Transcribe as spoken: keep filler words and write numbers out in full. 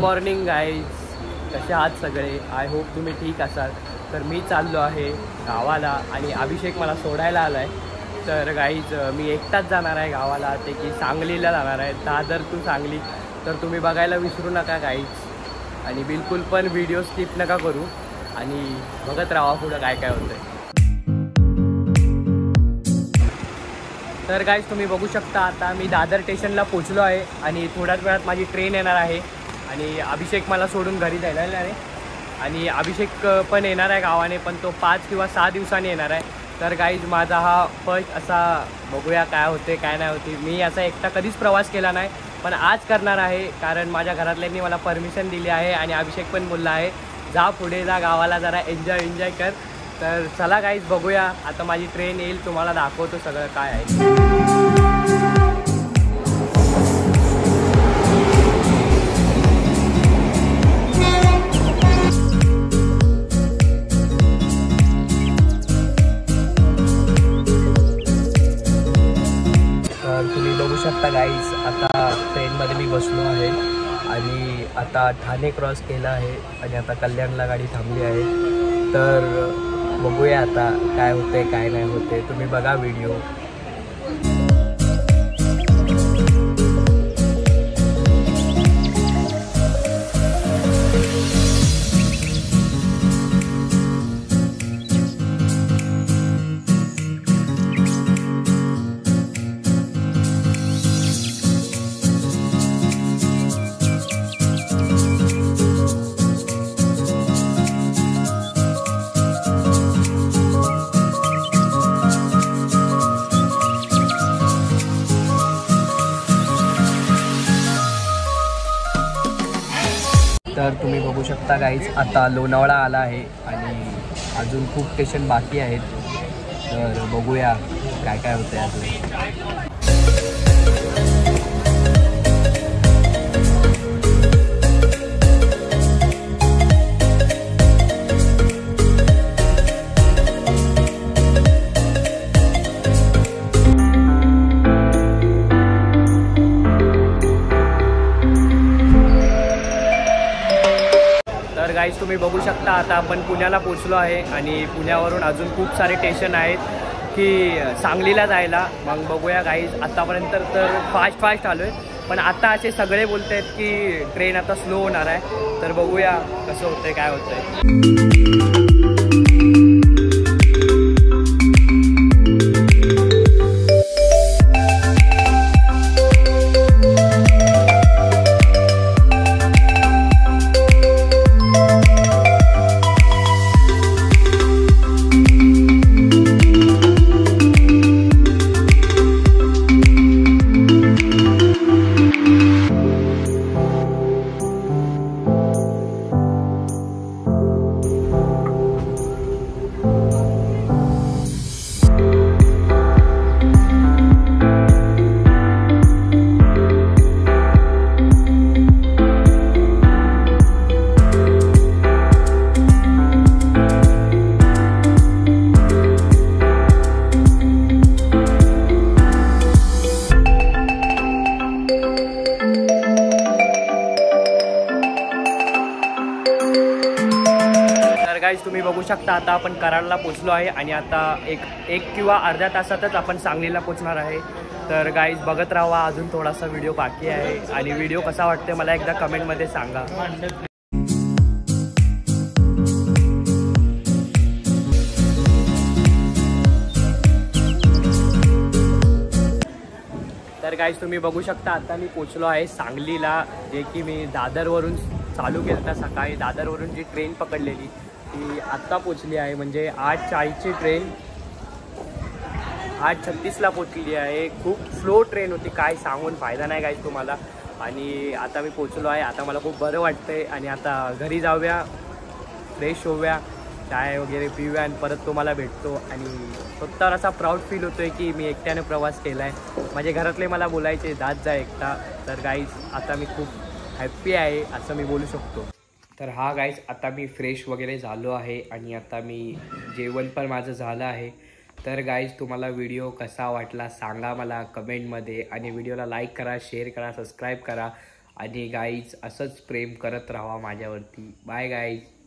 Morning guys, कसे आहात सगळे? आय होप तुम्ही ठीक असाल. तर मी चाललो आहे गावाला आणि अभिषेक मला सोडायला आला आहे. तर गाईज मी एकटाच जाणार आहे गावाला, ते की सांगलीला जाणार आहे. दादर टू सांगली. तर तुम्ही बघायला विसरू नका गाईज, आणि बिलकुल पण व्हिडिओ स्किप नका करू आणि बघत राहा पुढं काय काय होतं आहे. तर गाईज तुम्ही बघू शकता आता मी दादर स्टेशनला पोचलो आहे आणि थोड्याच वेळात माझी ट्रेन येणार आहे आणि अभिषेक मला सोडून घरी जायला आहे. आणि अभिषेक पण येणार आहे गावाने, पण तो पाच किंवा सहा दिवसांनी येणार आहे. तर गाईज माझा हा फर्स्ट असा, बघूया काय होते काय नाही होते. मी असा एकटा कधीच प्रवास केला नाही, पण आज करणार आहे कारण माझ्या घरातल्यांनी मला परमिशन दिली आहे आणि अभिषेक पण बोलला आहे जा पुढे जा गावाला, जरा एन्जॉय एन्जॉय कर. तर चला गाईज बघूया, आता माझी ट्रेन येईल, तुम्हाला दाखवतो सगळं काय आहे. तुम्ही बघू शकता गाईज, आता ट्रेनमध्ये मी बसलो आहे आणि आता ठाणे क्रॉस केला आहे आणि आता कल्याणला गाडी थांबली आहे. तर बघूया आता काय होते काय नाही होते, तुम्ही बघा व्हिडिओ. तर तुम्ही बघू शकता गाईज, आता लोणावळा आला आहे आणि अजून खूप स्टेशन बाकी आहेत. तर बघूया काय काय होतं आहे अजून. तर गाईज तुम्ही बघू शकता आता आपण पुण्याला पोचलो आहे आणि पुण्यावरून अजून खूप सारे स्टेशन आहेत की सांगलीला जायला. मग बघूया गाईज, आत्तापर्यंत तर फास्ट फास्ट आलो आहे, पण आता असे सगळे बोलत आहेत की ट्रेन आता स्लो होणार आहे. तर बघूया कसं होतं आहे काय होतं आहे. गाईज तुम्ही बघू शकता आता आपण कराडला पोचलो आहे आणि आता एक एक किंवा अर्ध्या तासातच आपण सांगलीला पोचणार आहे. तर गाईज बघत राहा, अजून थोडासा व्हिडिओ बाकी आहे आणि व्हिडिओ कसा वाटते मला एकदा कमेंटमध्ये सांगा. तर गाईज तुम्ही बघू शकता आता मी पोचलो आहे सांगलीला, जे की मी दादरवरून चालू केलं तर सकाळी दादरवरून जी ट्रेन पकडलेली ती आत्ता पोचली आहे. म्हणजे आठ चाळीसची ट्रेन आठ छत्तीसला पोचली आहे. खूप स्लो ट्रेन होती, काय सांगून फायदा नाही गाईज तुम्हाला. आणि आता मी पोचलो आहे, आता मला खूप बरं वाटतं आहे आणि आता घरी जाऊया, फ्रेश होऊया, चाय वगैरे पिऊया आणि परत तुम्हाला भेटतो. आणि स्वतःवर असा प्राऊड फील होतो आहे की मी एकट्याने प्रवास केला आहे. माझे घरातले मला बोलायचे जात जा एकटा. तर गाईज आता मी खूप हॅप्पी आहे असं मी बोलू शकतो. तर हा गाईज आता मी फ्रेश वगैरे झालो आहे आणि आता मी जेवण पण माझं झालं आहे. तर गाईज तुम्हाला व्हिडिओ कसा वाटला सांगा मला कमेंटमध्ये आणि व्हिडिओला लाईक करा, शेअर करा, सबस्क्राईब करा आणि गाईज असंच प्रेम करत राहा माझ्यावरती. Bye guys.